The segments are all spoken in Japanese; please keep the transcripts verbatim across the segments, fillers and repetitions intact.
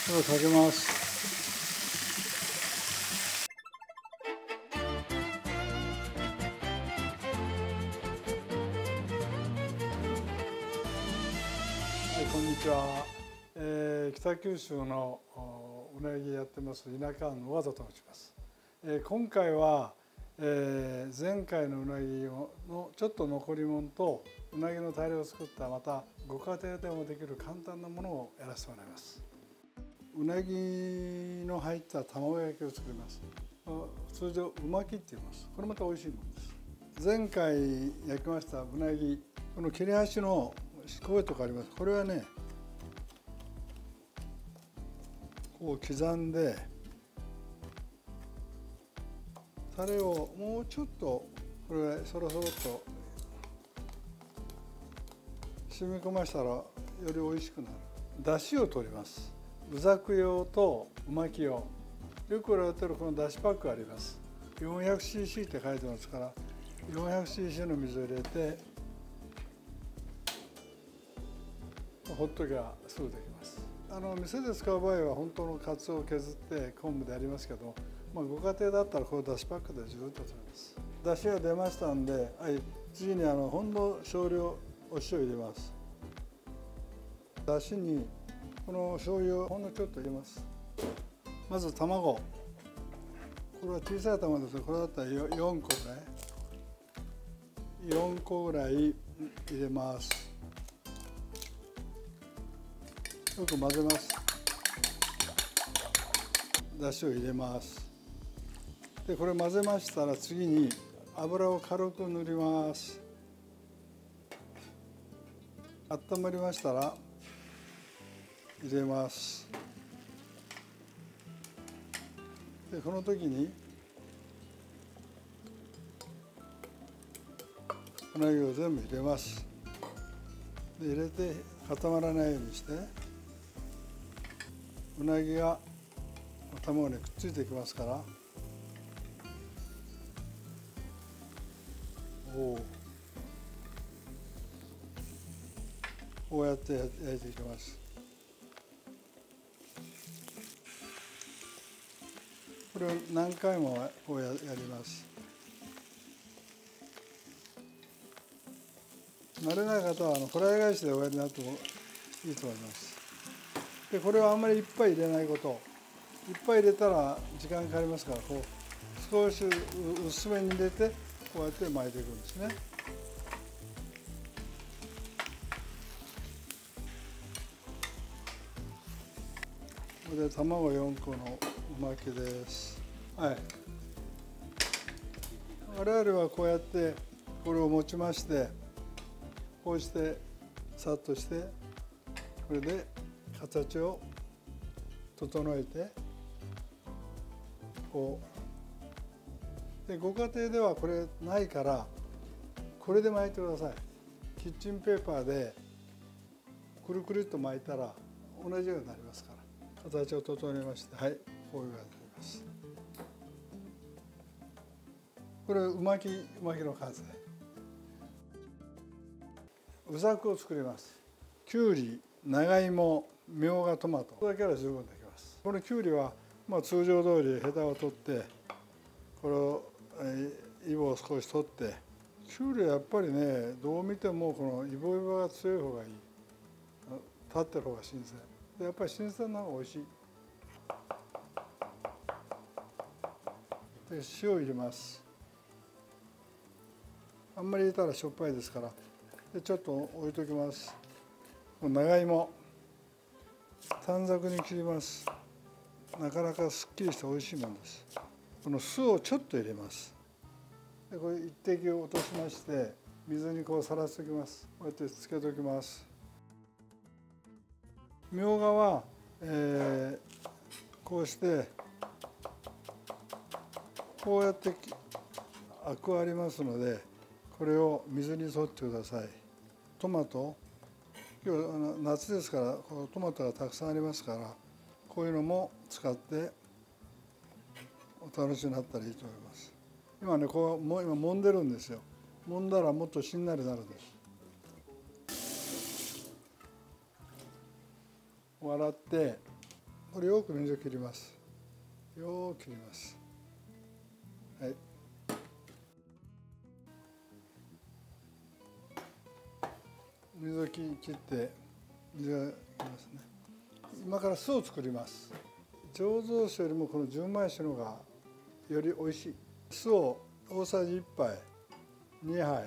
これをかけます。はい、こんにちは。えー、北九州のうなぎやってます田舎の和田と申します。えー、今回は、えー、前回のうなぎのちょっと残り物とうなぎのタレを作ったまたご家庭でもできる簡単なものをやらせてもらいます。うなぎの入った卵焼きを作ります。通常う巻きって言います。これまた美味しいものです。前回焼きましたうなぎ、この切れ端の声とかあります。これはね、こう刻んでタレをもうちょっとこれそろそろっと染み込ましたらより美味しくなる。だしを取ります。うざく用とう巻き用、よく売られてるこのだしパックがあります。 よんひゃくシーシー って書いてますから よんひゃくシーシー の水を入れてほっときゃすぐできます。あの店で使う場合は本当のカツオを削って昆布でありますけど、まあ、ご家庭だったらこのだしパックで十分と取れます。だしが出ましたんで、はい、次にあのほんの少量お塩入れます。だしにこの醤油をほんのちょっと入れます。まず卵、これは小さい卵ですが、これだったらよんこぐらいよんこぐらい入れます。よく混ぜます。だしを入れます。でこれ混ぜましたら次に油を軽く塗ります。温まりましたら入れます。でこの時にうなぎを全部入れます。で入れて固まらないようにしてうなぎが卵にくっついてきますから、おこうやって焼いていきます。これを何回もこうやります。慣れない方はあのフライ返しでおやりになってもいいと思います。でこれはあんまりいっぱい入れないこと。いっぱい入れたら時間かかりますから、こう少し薄めに入れてこうやって巻いていくんですね。これで卵よんこのう巻きです。はい。我々はこうやってこれを持ちまして、こうしてさっとしてこれで形を整えてこうで、ご家庭ではこれないからこれで巻いてください。キッチンペーパーでくるくるっと巻いたら同じようになりますから、形を整えまして、はい、こういう感じになります。これう巻きう巻きの数でうざくを作ります。きゅうり、長芋、みょうが、トマト、これだけは十分できます。このきゅうりはまあ通常通りヘタを取ってこれを、えー、イボを少し取って、きゅうりはやっぱりね、どう見てもこのイボイボが強い方がいい。立ってる方が新鮮で、やっぱり新鮮な方が美味しい。で塩を入れます。あんまり入れたらしょっぱいですから、でちょっと置いときます。長芋短冊に切ります。なかなかすっきりして美味しいものです。この酢をちょっと入れます。でこれ一滴を落としまして水にこうさらしておきます。こうやってつけておきます。みょうがは、えー、こうしてこうやってアクありますので、これを水に取ってください。トマト、今日あの夏ですからこのトマトがたくさんありますから、こういうのも使ってお楽しみになったらいいと思います。今ね、こうも今揉んでるんですよ。揉んだらもっとしんなりなるんです。洗ってここれよく水を切ります。よく切ります。はい。水を切って水がきますね。今から酢を作ります。醸造酒よりもこの純米酒の方がより美味しい。酢を大さじいっぱいにはい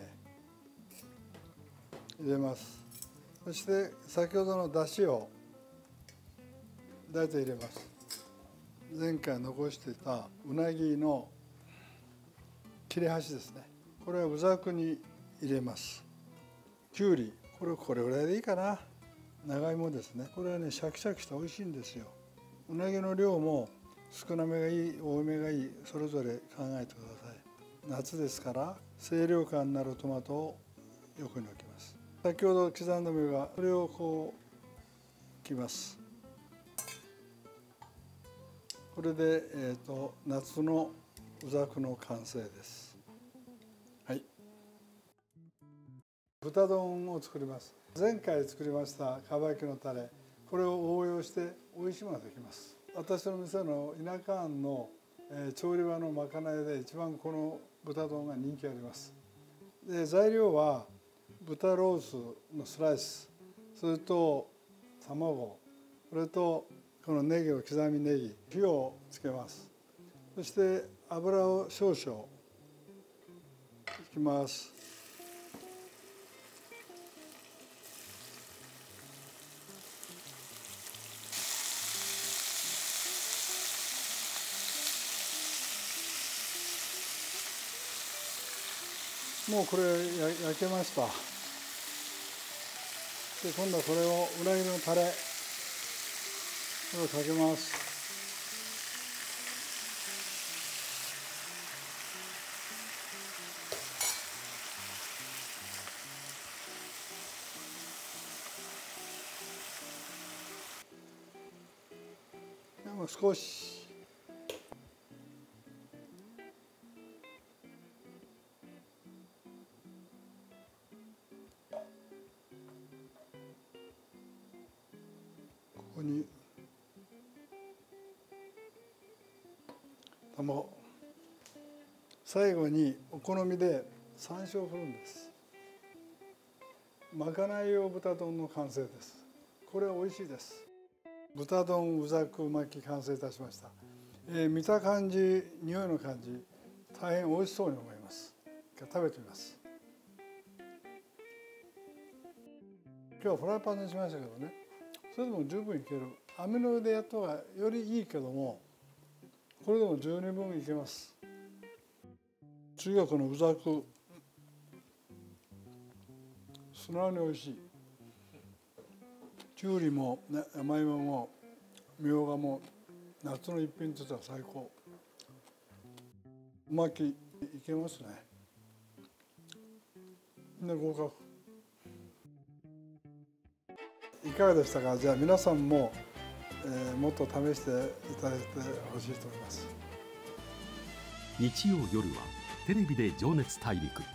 入れます。そして先ほどのだしを大体入れます。前回残していたうなぎの切れ端ですね。これをうざくに入れます。きゅうり、これこれぐらいでいいかな。長芋ですね。これはねシャキシャキして美味しいんですよ。うなぎの量も少なめがいい、多めがいい、それぞれ考えてください。夏ですから清涼感のあるトマトを横に置きます。先ほど刻んだ実がこれをこう切ります。これで、えーと、夏のうざくの完成です。はい。豚丼を作ります。前回作りましたかば焼きのタレ、これを応用して美味しいものができます。私の店の田舎庵の、えー、調理場のまかないで一番この豚丼が人気あります。で、材料は豚ロースのスライス、それと卵、それとこのネギを刻みネギ、火をつけます。そして油を少々いきます。もうこれ焼けました。で、今度はこれをうなぎのタレこれをかけます。もう少しここに卵、最後にお好みで山椒を振るんです。まかない用豚丼の完成です。これは美味しいです。豚丼うざく巻き完成いたしました。えー、見た感じ、匂いの感じ、大変美味しそうに思います。食べてみます。今日はフライパンにしましたけどね、それでも十分いける。網の上でやった方がよりいいけども、これでも十二分いけます。次はこのうざく、素直に美味しい。きゅうりも山芋もみょうがも夏の一品としては最高。うまきいけますね。みんな合格。いかがでしたか。じゃあ皆さんも、えー、もっと試していただいてほしいと思います。 日曜夜はテレビで情熱大陸。